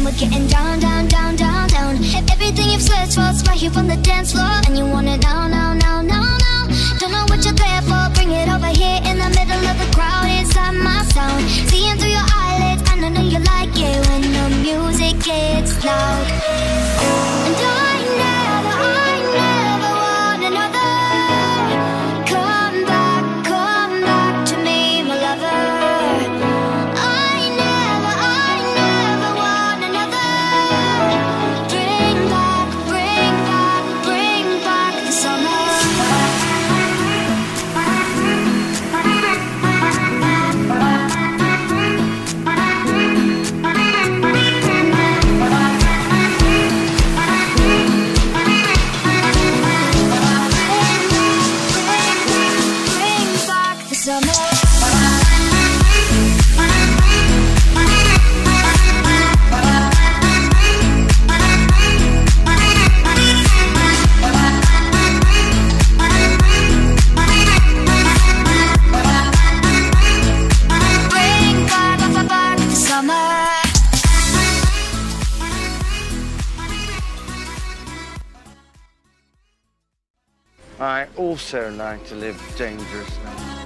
we're getting down, down, down, down, down. Everything you've searched for is right here from the dance floor, and you want it now, now, now, now, now. Don't know what you're there for, bring it over here in the middle of the crowd inside my sound. Seeing through your eyelids, and I know you like it when the music gets loud. And I never want another. Come back to me, my lover. I never want another. Bring back the summer. I also like to live dangerously.